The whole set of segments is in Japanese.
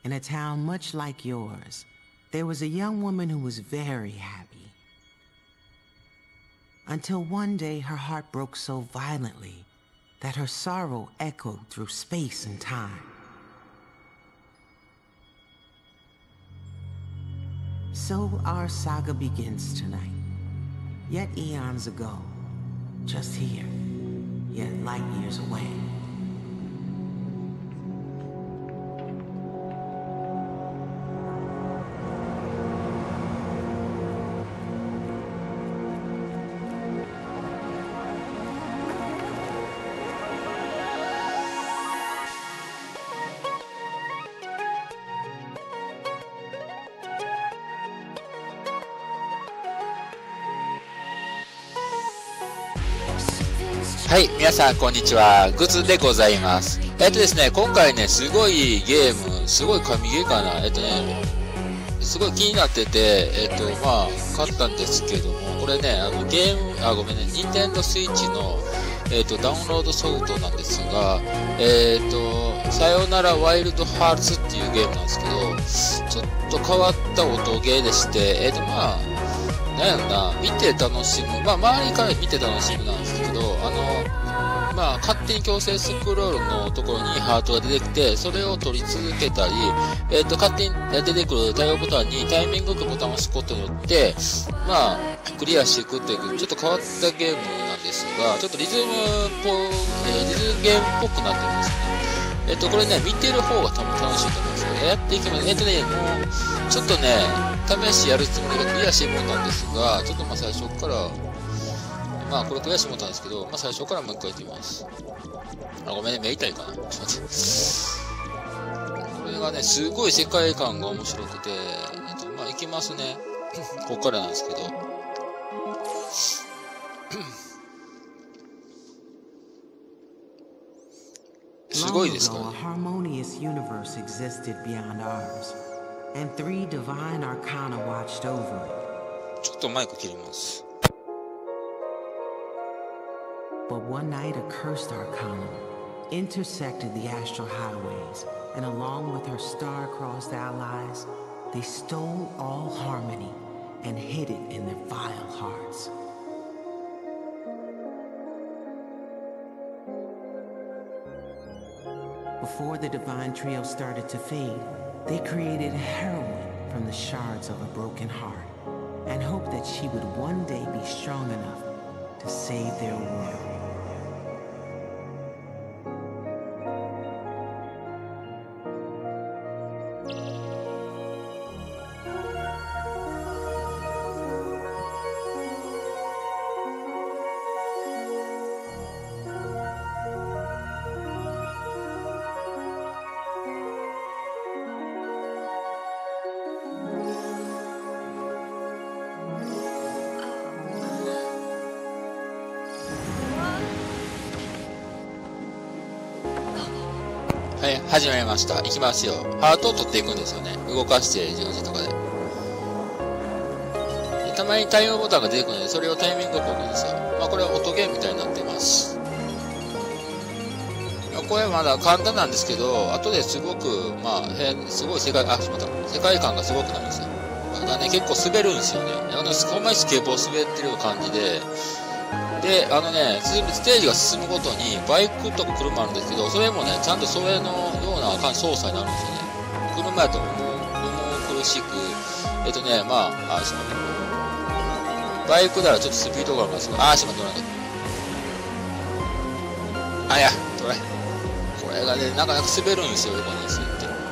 In a town much like yours, there was a young woman who was very happy. Until one day her heart broke so violently that her sorrow echoed through space and time. So our saga begins tonight. Yet eons ago, just here, yet light years away. はい、皆さんこんにちは。グズでございます。ですね、今回ね、すごいゲーム、すごい神ゲーかな。すごい気になってて、まあ、買ったんですけども、これね、ごめんね、ニンテンドースイッチの、ダウンロードソフトなんですが、さよならワイルドハーツっていうゲームなんですけど、ちょっと変わった音ゲーでして、まあ、なんやろな、見て楽しむ。まあ、周りから見て楽しむなんですけど、まあ、勝手に強制スクロールのところにハートが出てきて、それを取り続けたり、勝手に出てくる対応ボタンにタイミングよくボタンを押すことによって、まあ、クリアしていくという、ちょっと変わったゲームなんですが、ちょっとリズムゲームっぽくなってるんですね。これね、見てる方が多分楽しいと思うんですよ。やっていきます。もう、ちょっとね、試しやるつもりがクリアしてもらったんですが、ちょっとまあ最初から、まあこれクリアしてもらったんですけど、まあ最初からもう一回やってみます。ごめんね、目痛いかな。ちょっと待って。これがね、すごい世界観が面白くて、まあいきますね。ここからなんですけど。すごいですからね。 And three divine arcana watched over it. ちょっとマイク切ります。 But one night a cursed arcana intersected the astral highways, and along with her star-crossed allies, they stole all harmony and hid it in their vile hearts. Before the divine trio started to fade, they created a heroine from the shards of a broken heart and hoped that she would one day be strong enough to save their world. はい、始まりました。いきますよ。ハートを取っていくんですよね。動かして、十字とかで。たまにタイムボタンが出てくるので、それをタイミングよく置くんですよ。まあ、これは音ゲームみたいになってます。これはまだ簡単なんですけど、後ですごく、まあ、すごい世界観がすごくなるんですよ。だからね、結構滑るんですよね。ほんまにスケボー滑ってる感じで、で、ステージが進むごとにバイクとか車あるんですけど、それもね、ちゃんとそれのような操作になるんですよね。車やと重苦しく、まあ、バイクならちょっとスピードがありますが、しまってもらえない。これがね、なかなか滑るんですよ、横に滑って。よ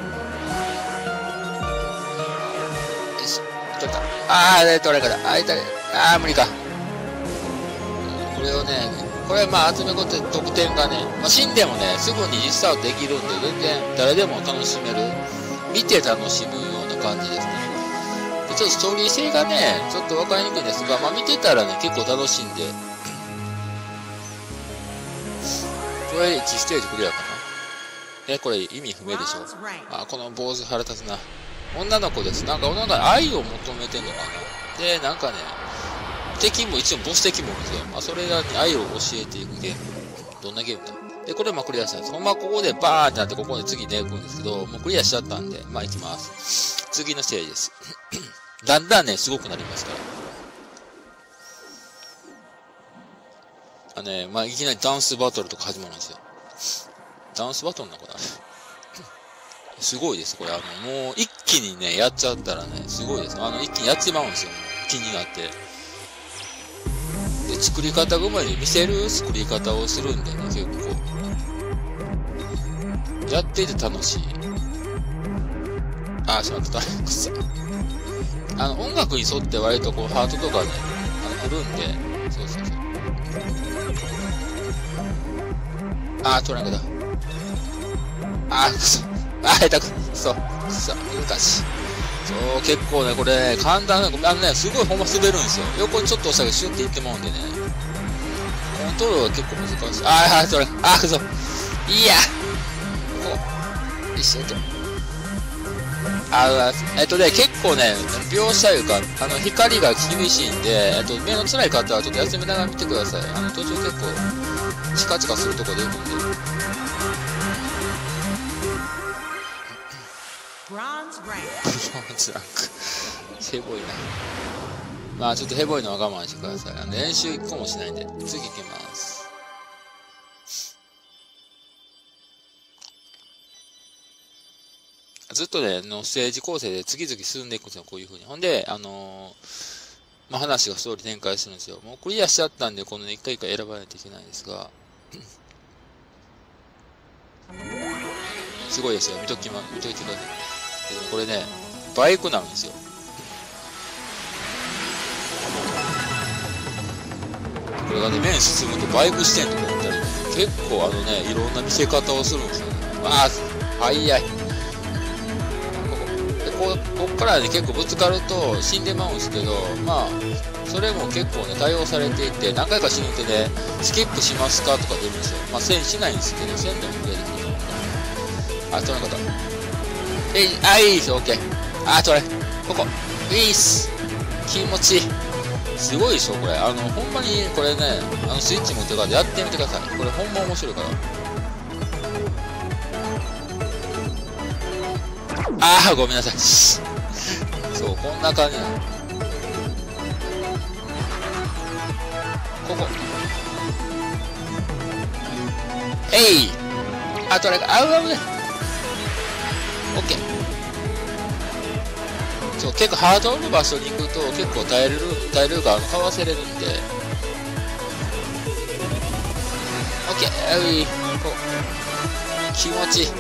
し、取れた。取れなかった。無理か。これをね、これまあ集めことで得点がね、まあ、死んでもね、すぐにリスタートできるんで、全然誰でも楽しめる、見て楽しむような感じですね。でちょっとストーリー性がね、ちょっとわかりにくいんですが、まあ見てたらね、結構楽しいんで、これ1ステージクリアかな。これ意味不明でしょ。この坊主腹立つな。女の子です。なんか女の子に愛を求めてんのかな。で、なんかね、敵も一応ボス敵もいるんですよ。それらに愛を教えていくゲーム。どんなゲームだ。 で、これもクリアしたんです。ほんまここでバーンってなってここで次ね、行くんですけど、もうクリアしちゃったんで、まあ行きます。次のステージです。だんだんね、すごくなりますから。まあいきなりダンスバトルとか始まるんですよ。ダンスバトルなのかなすごいです、これ。もう一気にね、やっちゃったらね、すごいです。一気にやっちまうんですよ。気になって。で、作り方ごまで見せる作り方をするんでね、結構。やっていて楽しい。あー、しまった、くそ。音楽に沿って割とこう、ハートとかね、来るんで、そうそうそう。あー、取らなかった。あー、くそ。あー、下手くそ。くそ。難しい。そう、結構ね、これ、簡単な、すごいほんま滑るんですよ。横にちょっと押したらシュッていってまうんでね。コントロールは結構難しい。あー、それ。あー、くそ。いや。こう。一緒と。結構ね、描写いうか、光が厳しいんで、目の辛い方はちょっと休みながら見てください。途中結構、チカチカするとこで行くんで。ブロンズランク。ヘボいな。まあちょっとヘボいのは我慢してください。練習1個もしないんで、次行きます。ずっとね、ステージ構成で次々進んでいくんですよ、こういう風に。ほんで、まあ、話がストーリー展開するんですよ。もうクリアしちゃったんで、この一回一回選ばないといけないんですが、すごいですよ。見といてください。これね、バイクなんですよ。これがね、面進むとバイク視点とかやったり、結構いろんな見せ方をするんですよね。ああ、早い。こっからね、結構ぶつかると死んでまうんですけど、まあ、それも結構ね、対応されていて、何回か死ぬとね、スキップしますかとか出るんですよ。まあ、1000しないんですけど、1000でも出てくると思う。あ、取らなかった。いいです、オッケー。あ、取れ。ここ。いいっす。気持ちいい。すごいでしょ、これ。ほんまに、これね、スイッチ持ってからやってみてください。これほんま面白いから。あー、ごめんなさい。そう、こんな感じなの。ここ。えい！あ、取れか。あ、危ない。オッケー。そう、結構ハードの場所に行くと結構耐えれるからかわせれるんで。オッケー。こう。気持ちいい。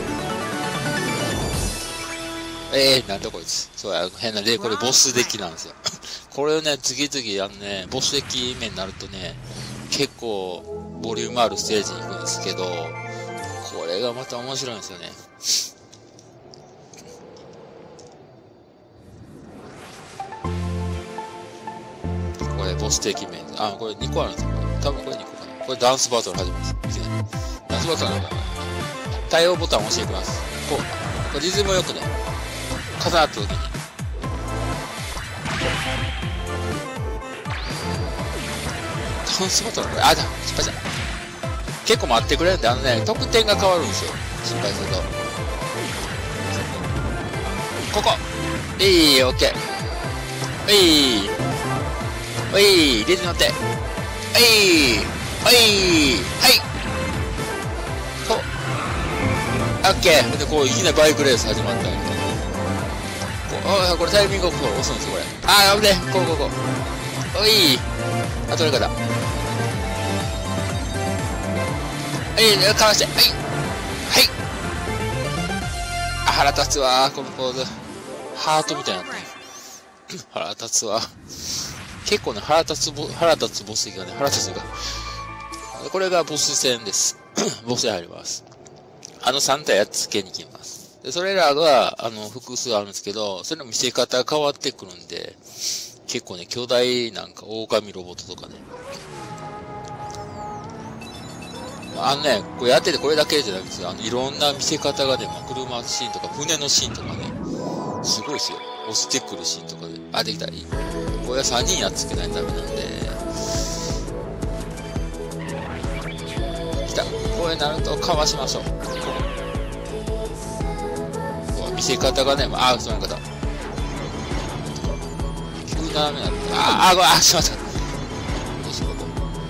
なんだこいつ。そうや、変なで、これボスデッキなんですよ。これをね、次々ボスデッキ面になるとね、結構、ボリュームあるステージに行くんですけど、これがまた面白いんですよね。これ、ボスデッキ面。あ、これ2個あるんですよ。多分これ2個かな。これダンスバトル始まります。ダンスバトルなんだ。対応ボタンを押していきます。これリズムよくね。重なった時にダンスバトルこれ失敗した。結構待ってくれるんで得点が変わるんですよ、失敗すると。ここオッケーリズム乗ってこうオッケーでこういきなりバイクレース始まったりこれタイミングを押すんですよ、これ。あー、危ね。こう。あ、取れ方。かわして。あ、腹立つわ、このポーズ。ハートみたいになってる。腹立つわ。結構ね、腹立つボスがね、腹立つが。これがボス戦です。ボスで入ります。3体やっつけに行きます。で、それらが、複数あるんですけど、それの見せ方が変わってくるんで、結構ね、巨大なんか、狼ロボットとかね。これやっててこれだけじゃないんですよ。いろんな見せ方がね、車シーンとか、船のシーンとかね、すごいですよ。押してくるシーンとかで。あ、できた。これは3人やっつけないとダメなんで。来た。ここへなるとかわしましょう。見せ方がね、その方。急に斜めになって、ごめん、しまった。よし、ここ。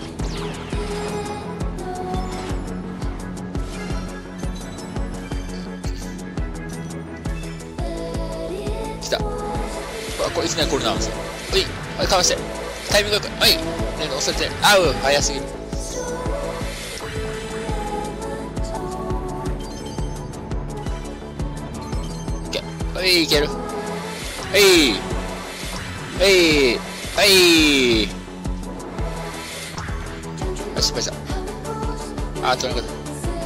来た。これいきなりこれなんですよ。はい、かわして。タイミングよく。はい。ね、押せて。早すぎる。いける。失敗した。取れなかった。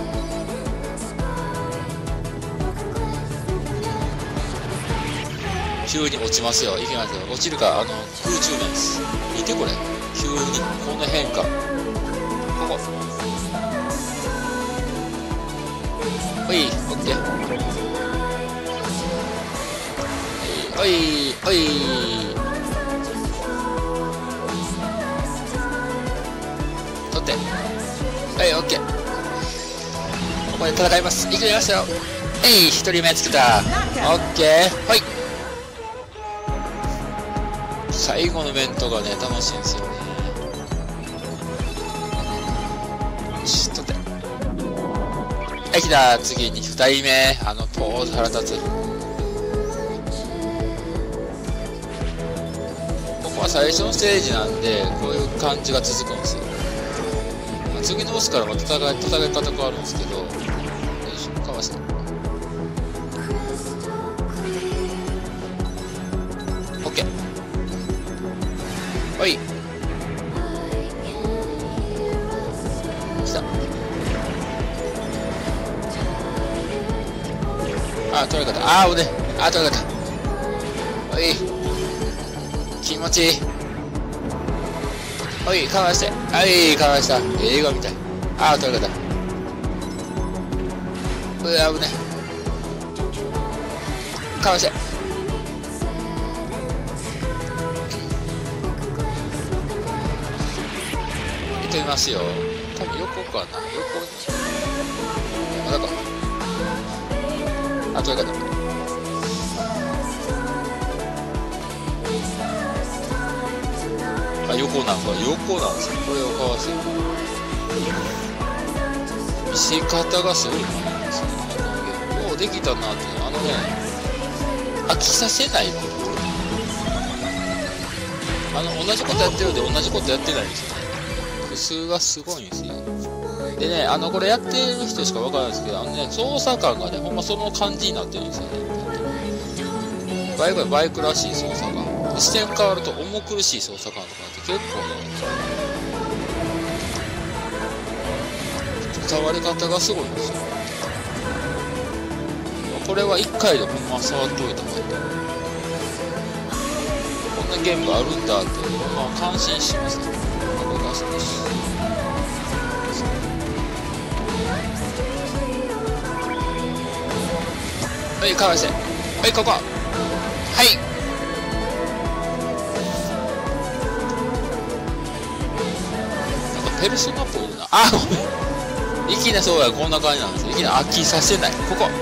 急に落ちますよ。いきますよ。落ちるか、空中面です。見てこれ。急に、この変化。ここ。オッケー。取って。オッケー。ここで戦います。いきますよ。一人目つけた。オッケー。最後のイベントがね、楽しいんですよね。取って。来た。次に2人目。ポーズ腹立つ。最初のステージなんでこういう感じが続くんですよ。次のボスからまた戦い方変わるんですけど、よいしょ、かわして OK。 はい、来た。取れなかった。取れなかった。はい、気持ちいい。かわして。かわした。映画みたい。取れなかった。危ね。かわして。見てみますよ。多分横かな。横に。まだか。取れなかった。横なんですよ。これをかわせる。見せ方がすごいですね。ようできたなっていうのは、飽きさせないこと。同じことやってるんで同じことやってないんですよね。工夫がすごいんですよ。でね、これやってる人しかわからないですけど、操作感がね、ほんまその感じになってるんですよね。バイクらしい操作感。視点変わると重苦しい操作感とかって結構ね、伝わり方がすごいんですよ。これは1回でほんま触っといた方がいい。こんなゲームがあるんだって、感心しますね。これが少し。かわして。ここ。ペルソナっぽいな。ごめん。いきなりそうや、こんな感じなんですよ。いきなり飽きさせない。ここ。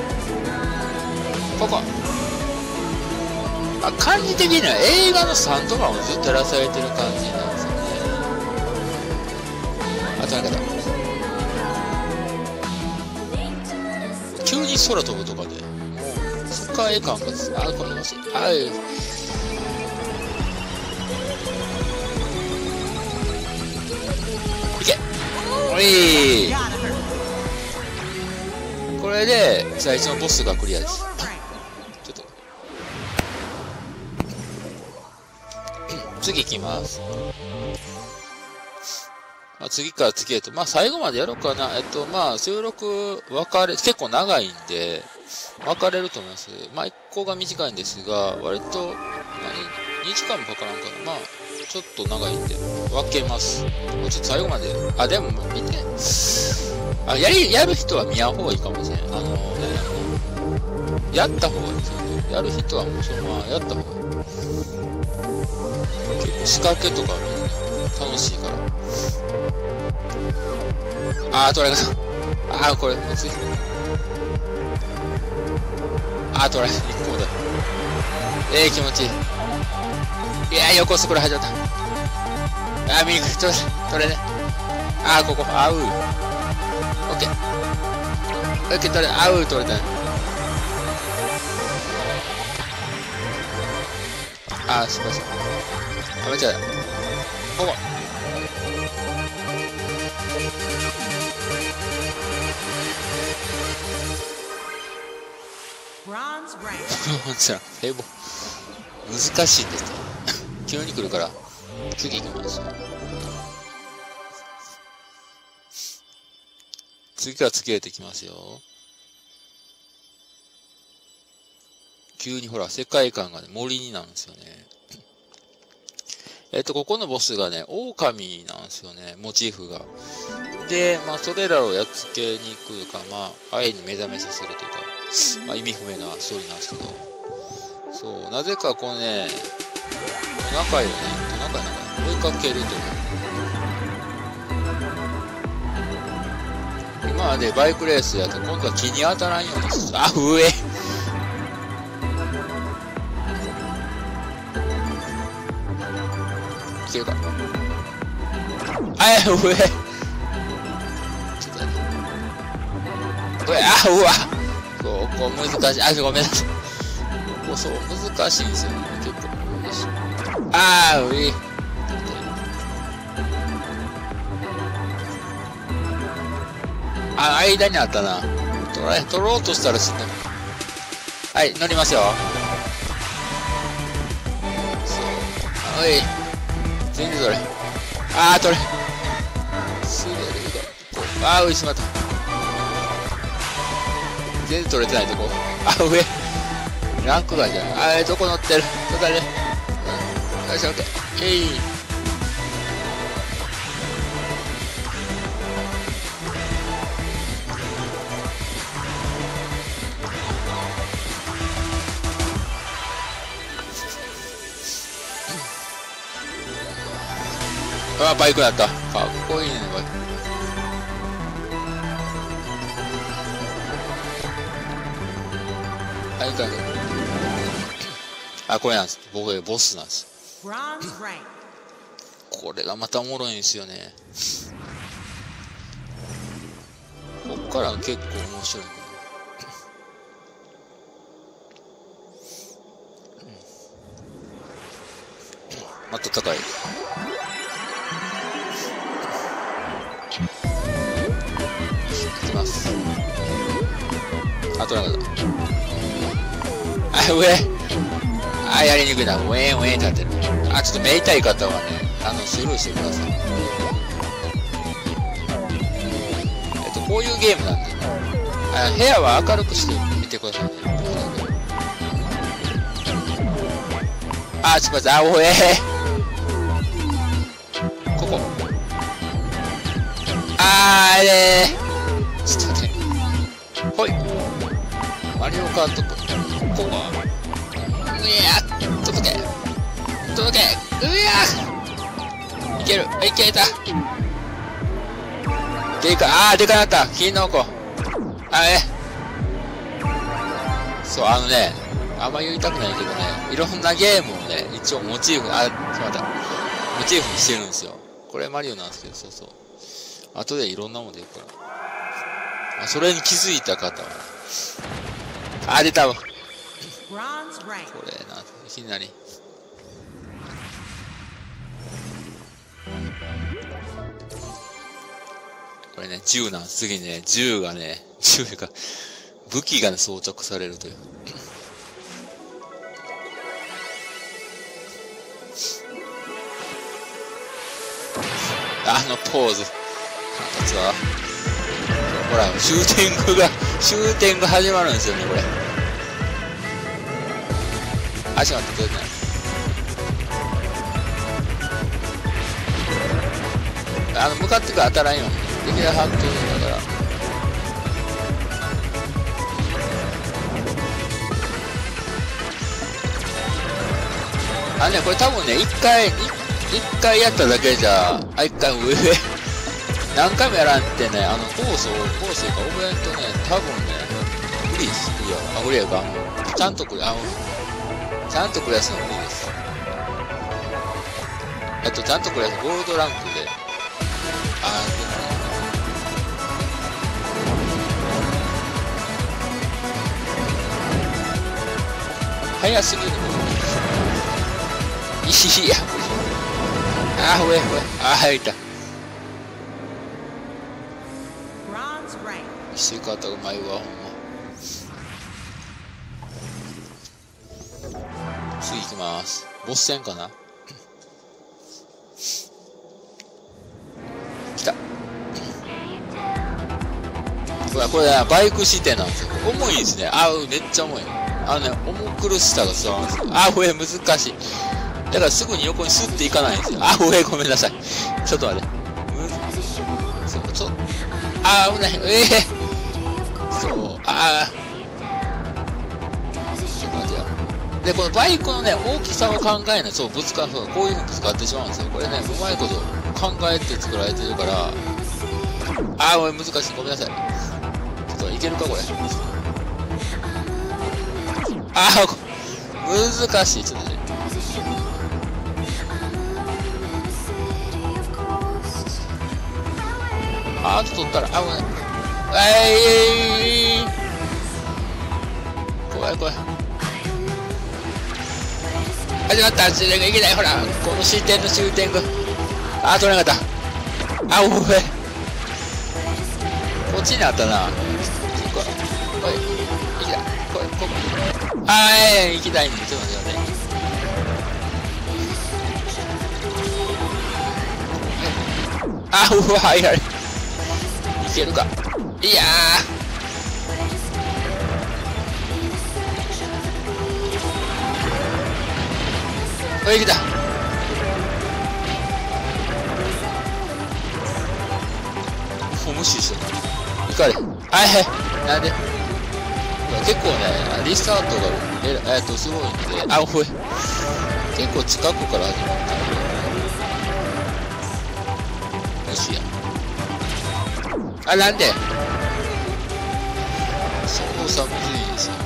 感じ的には映画の3とかもずっとやらされてる感じなんですよね。取れなかった。急に空飛ぶとかで、もう、世界観がです。これ欲しい。これで最初のボスがクリアです。ちょっと次行きます。次から次へと、最後までやろうかな。収録結構長いんで分かれると思います。一個が短いんですが、割と、2時間もかからんから、ちょっと長いんで分けます。もうちょっと最後まで。でも見て。やる人は見やん方がいいかもしれない。やった方がいいですよね。やる人はもうそのままやった方がいい。結構仕掛けとか見るの楽しいから。取れなかった。 あー、これ、むずい。あー、取られ、1個だ。気持ちいい。いやー、横スクラ入っちゃった。あー、右、取れね。あー、ここ、あう。オッケー。オッケー、取れ、あう、取れたね。あー、失敗した。あ、めっちゃだ。ここ。もちろん、平凡。難しいんですよ。急に来るから、次行きます。次から次へときますよ。急にほら、世界観がね、森になるんですよね。ここのボスがね、狼なんですよね、モチーフが。で、まあ、それらをやっつけに来るか、まあ、愛に目覚めさせるというか、まあ、意味不明なストーリーなんですけど、そう、なぜかこのね、トナカイをね、追いかけるという。今までバイクレースやと、今度は木に当たらんようにする。あ、上いけるか。あ、上ちょっと待って。これ、あ、うわそう、こう難しい。あ、ごめんなさい。ここそう、難しいんですよね、結構。あー、上。あ、間にあったな。取ろうとしたら死んだ。はい、乗りますよ。そう。おい。全然取れ。あー、取れ。滑るが。あー、上しまった。全然取れてないとこ。あ、上。ランク外じゃん。どこ乗ってる。どこだね。よし、オッケー。あ、バイクだった。かっこいいね、バイク。はい、あ、これなんです。僕ボスなんです。これがまたおもろいんですよね。こっから結構面白い。また高い。いきます。あとなんかだ。あ、上。あ、やりにくいな。ウェーンウェーンってなってる。あ、ちょっと目痛い方はね、スルーしてください。こういうゲームなんで、部屋は明るくしてみてくださいね。あ、ちょっと待って、あ、おえー。ここ。あれー。ちょっと待って。ほい。マリオカートと、ここは。うやー、届け。届け。うやー。いける。いけた。でか、あー、でかなった。キノコ。そう、あんま言いたくないけどね、いろんなゲームをね、一応モチーフ、モチーフにしてるんですよ。これマリオなんですけど、そうそう。後でいろんなもの出るから。それに気づいた方は、出たわ。これな、いきなり。これね、銃なんです。次ね、銃が、武器がね、装着されるという。ポーズ。実は、ほら、シューティング始まるんですよね、これ。足待ってくれてない。向かってから当たらんように。できるハットだから。これ多分ね、一回やっただけじゃ、一回上。 何回もやらんってね、コースか覚えんとね、多分ね、無理です、クリア。あ、クリアか。ちゃんとクリアするの無理です。ちゃんとクリアするゴールドランクで。早すぎる。いや、ほえ。入った。して方うまいわ、ほんま。次行きます。ボス戦かな。来た。これね、バイク視点なんですよ。重いですね。めっちゃ重い。重苦しさが伝わるんですよ。難しい。だからすぐに横にスッていかないんですよ。ごめんなさい。ちょっと待って。危ない。そう、ちょっと待ってよ。で、このバイクのね、大きさを考えない。そう、こういう風にぶつかってしまうんですよ。これね、うまいこと考えて作られてるから、難しい。ごめんなさい。ちょっといけるか、これ。難しい。ちょっとね。取ったら、危ない。怖い。始まった。終点がいけない。ほら、この終点が。取れなかった。こっちにあったな。いけた。ここ。行きたいんで、ちょっと待って。いけるか。いやいけた。無視してた。いかれ。なんで結構ね、リスタートが、すごいんで、結構近くから始まったんで。無視や。なんで操作むずいですよ。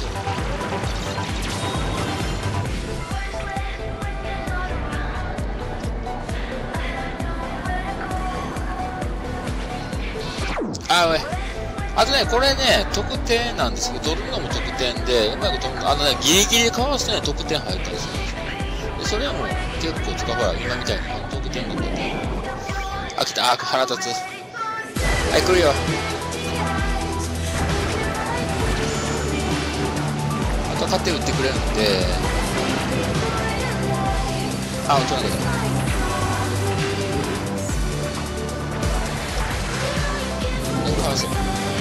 あとね、これね、得点なんですけど、取るのも得点で、うまいこと、ギリギリでかわすとね、得点入ったりするんですよ。で、それも結構使う。ほら、今みたいに得点が出て。来た。腹立つ。来るよ。勝手に打ってくれるんで、打ちなかった。かわして。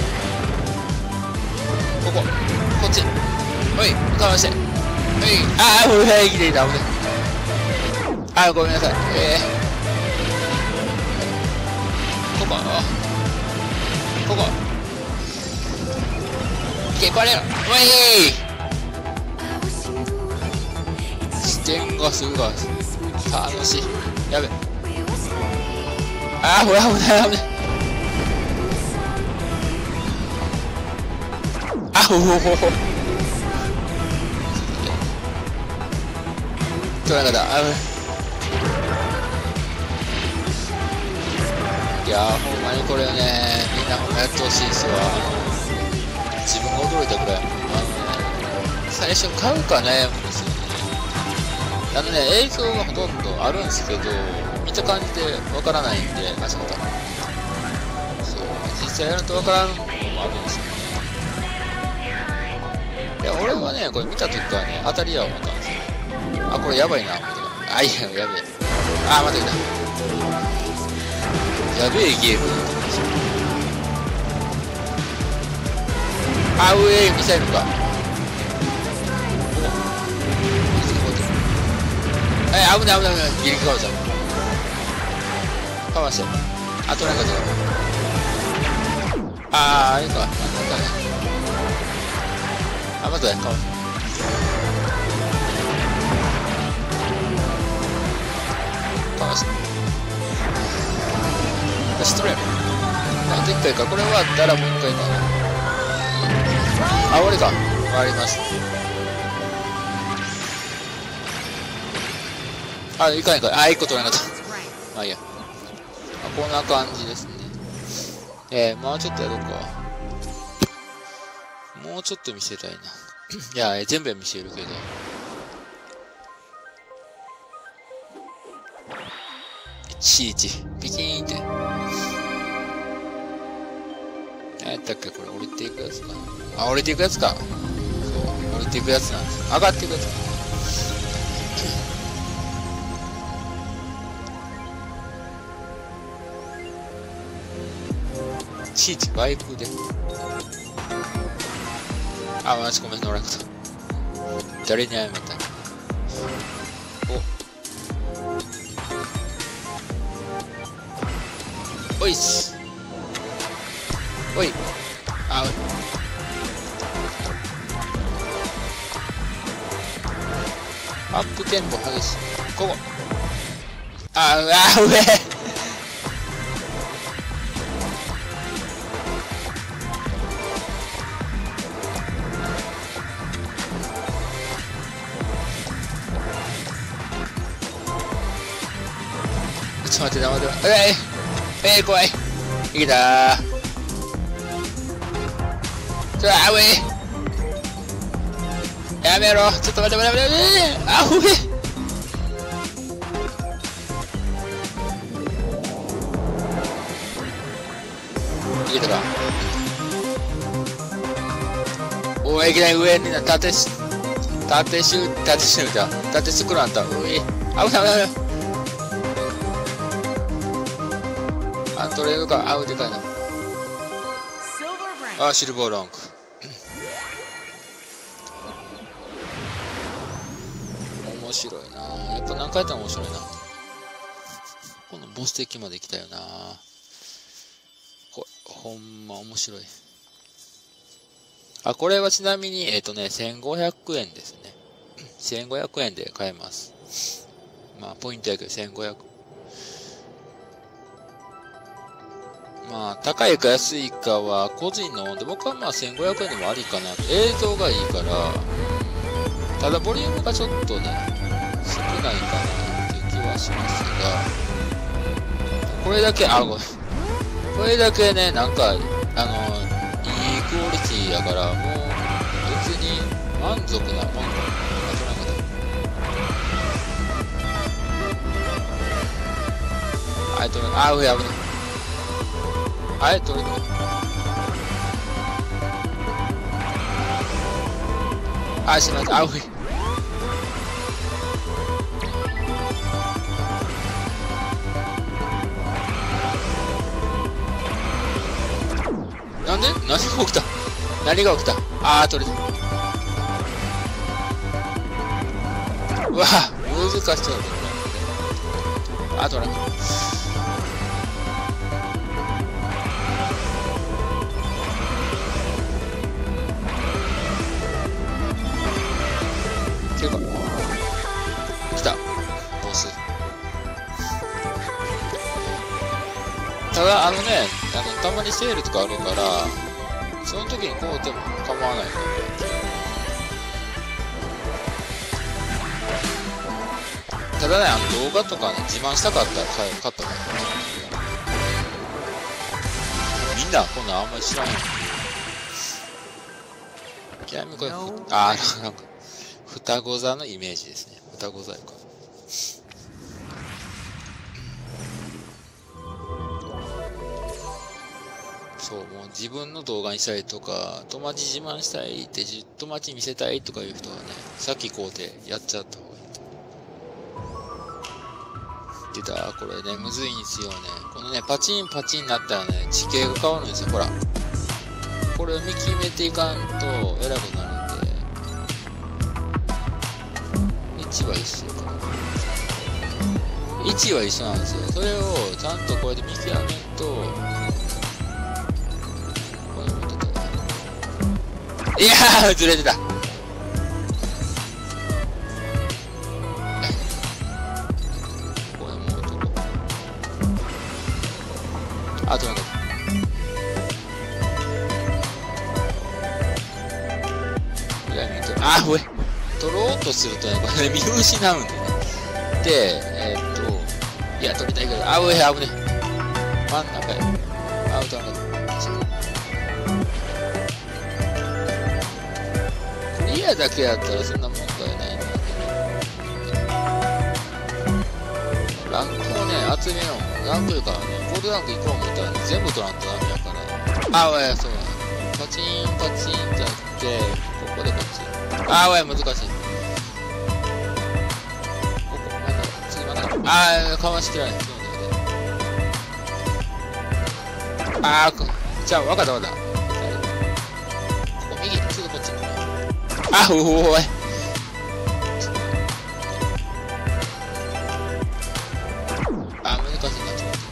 こっち。かわして。きれいだ。ごめんなさい。ここ。いけ、これよ。視点がすごい楽しい。やべ。危ない。取らなかった。いやー、ほんまにこれね、みんなほんまやってほしいですわ。自分が驚いたくらい。最初買うか悩むんですよね。映像がほとんどあるんですけど、見た感じでわからないんで、そう、実際やるとわからんのもあるんですよね。いや、俺はね、これ見た時からね、当たりや思ったんですよ。これやばいな、思ったから。やべえ。また来た。やべえゲームだと思うんですよ。ミサイルか。危ない。ギリギリかわした。かわして。取らなかった。あれか。まずはかわして。かわして。ストレー回か。これ終わったらもう一回かな。あ、終わりか。終わりました。あ、いかんいかん。あ、一個取れなかった。まあいいや。こんな感じですね。もうちょっとやろうか。もうちょっと見せたいな。いや、全部は見せるけど。11。ピキーンって。何やったっけこれ、降りていくやつかな。あ、降りていくやつか。そう、降りていくやつなんです。上がっていくやつか。11、ワイプで。あ、マジごめん、乗らなかった。誰に謝った？おいっす。おい。あ、アップテンポ激しい。ここ。あ、上。ちょっと待って、待って。怖い。いけたー。あ、上。やめろ。ちょっと待って。あ、上。いけたか。おい、いけない。上に縦スクランター。上。危ない。取れるか。あ、でかいな。あ、シルバーランク。面白いな。やっぱ何回やったら面白いな。このボス敵まで来たよな。ほんま面白い。あ、これはちなみに、1500円ですね。1500円で買えます。まあ、ポイントやけど1500。まあ、高いか安いかは個人のもんで、僕はまあ1500円でもありかなと。映像がいいから、ただボリュームがちょっとね、少ないかなっていう気はしますが、これだけ、これだけね、なんか、いいクオリティやから、もう、別に満足なもんだ。上危ない。取れた。しまった。なんで？何が起きた？取れた。うわ、難しそうだね。取れた。来たボス。ただたまにセールとかあるからその時にこうても構わないから。ただね、動画とかね自慢したかったら買ったから。みんなこんなんあんまり知らんよ。ちなみにこれなんか双子座のイメージですね。双子座か。そう、もう自分の動画にしたりとか、友達自慢したいって、友達に見せたいとかいう人はね、さっきこうでやっちゃった方がいい。出た、これね、むずいんですよね。このね、パチンになったらね、地形が変わるんですよ、ほら。これを見決めていかんと、えらくなる。位置は一緒なんですよ。それをちゃんとこうやって見極めると、これ持ってた。いやー、ずれてた。これもうとこ。あとなんか。 とするとね、これね、見失うんでね。で、いや、飛びたいけど、危ね。真ん中へ。アウトなんだ。クリアだけやったらそんな問題ないんだけど。ランクをね、集めよう。ランクいうからね、ゴールドランク行こう思ったら、ね、全部取らんとダメやから。あ、おや、そうだ。パチンパチンってやって、ここでこっち。あ、おや、難しい。あー、かましきらない。あー、じゃあ、わかった。ここ右、すぐこっち。あ、おーい。あー、難しいな、ちょっ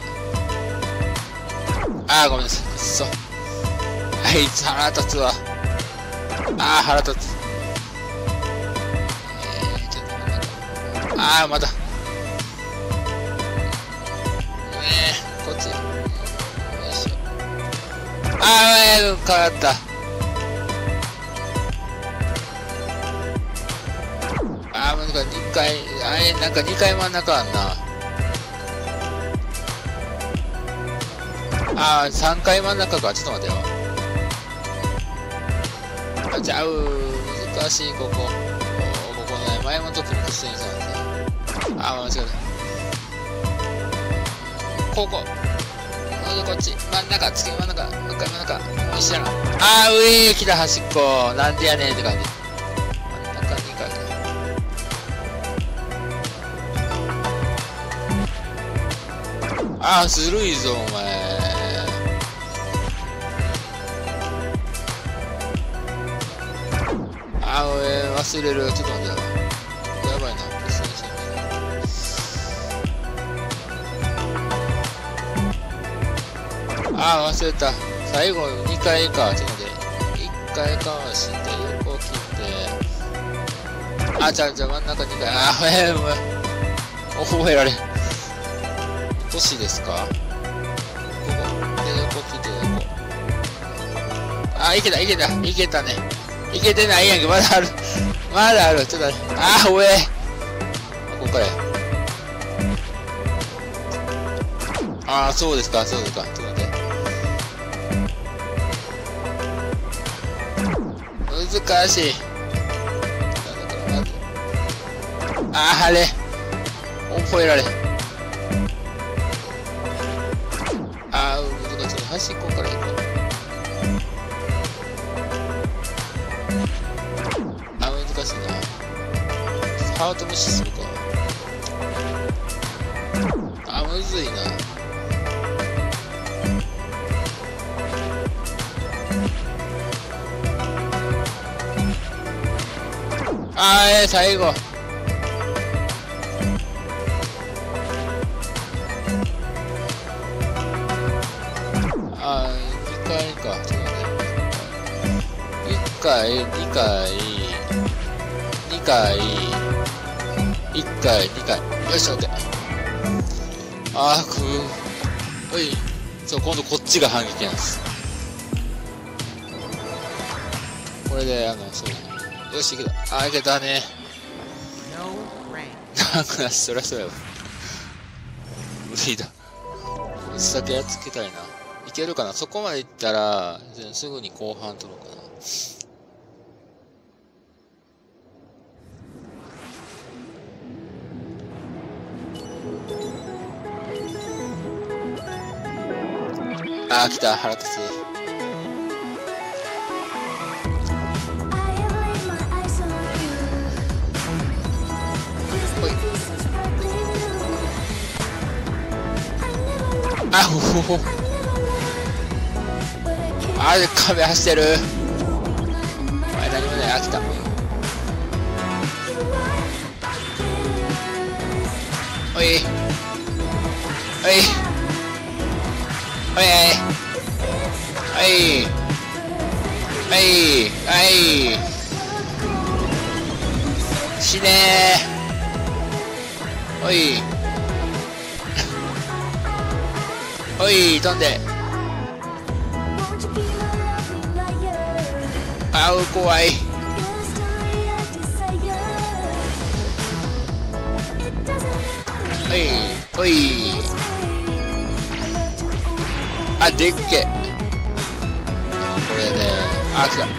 と。あー、ごめんなさい。くっそ。あいつ腹立つわ。あー、腹立つ。ちょっと待って。あー、また。こっち。よいしょ。あー、変わった。あー、なんか2回、なんか2回真ん中あんな。あー、3回真ん中か。ちょっと待ってよ。あ、ちゃう。難しい、ここ。ここね、前の時もくっせにしたんですよ。あー、間違えた。ここっち真ん中次真ん中もう一回真ん中一緒やな。あー、上来た端っこなんでやねんって感じ。真ん中2回あー、ずるいぞお前。あー、俺忘れる。ちょっと待ってよ。やばいな。あー、忘れた。最後2回か。ちょっと待って。1回かわして、横切って。あ、じゃあ真ん中2回。あー、覚えられん。年ですか？ここ。で、横切って、横。あー、いけたね。いけてないやんけ。まだある。ちょっと待って。あー、ここからや。あー、そうですか。ちょっと待って。難しい。あれ覚えられ。あー、難しい。端っこから行こう。あ、難しいな。ハート無視するか。あ、むずいな。あー、最後。あー、2回か。ちょっと待って。1回、2回、2回、1回、2回。よし、OK。あー、おい。そう、今度こっちが反撃なんです。これで、そう。よし、いけた。あ、いけたね。なんか、そりゃそうやわ。無理だ。こいつだけやっつけたいな。いけるかな。そこまでいったら、すぐに後半取ろうかな。あー、来た。腹立つ。あ、ほほほ。あれ、壁走ってる。前何もない。あ、来た。おい。おい。おい。おい。おい。おい。死ねー。おい。おい、飛んで。あう、怖い。 おいおい。あ、でっけ。これね、あ、来た。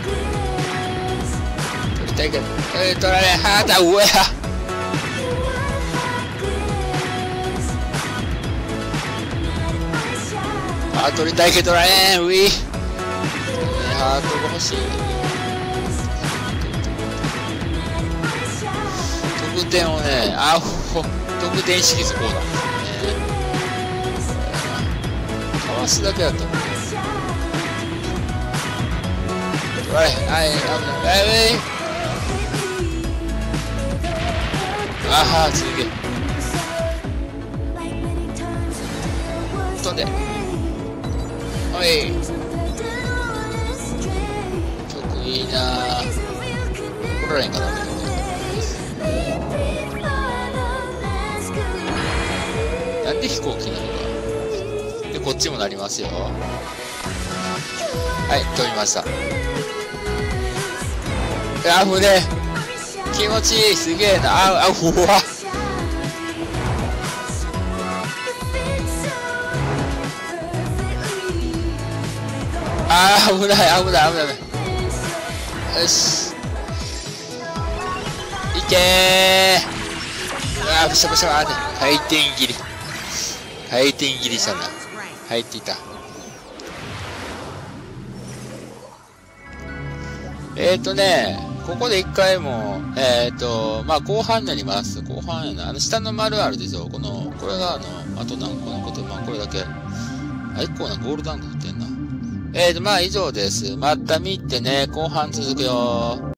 取りたいけど、取られん。はーだ、上や。あ、取りたいけど取られん。ウィー。ハートが欲しい。得点をね、得点式そこなんですよね。かわすだけだったもんね。取られ、はい、危ない。あは、すげえ。飛んで。おい。得意な。取られんかな。なんで飛行機なのか。で、こっちもなりますよ。はい、飛びました。あ、もうね、気持ちいい、すげえな。うわ。危ない。よし。いけー。ブシャブシャーって。回転切りしたな。入っていた。ここで一回も、まあ、後半になります。後半やな。下の丸あるでしょ。これがあと何個のこと、まあ、これだけ。結構なゴールダウンが振ってんな。まあ、以上です。また見てね。後半続くよ。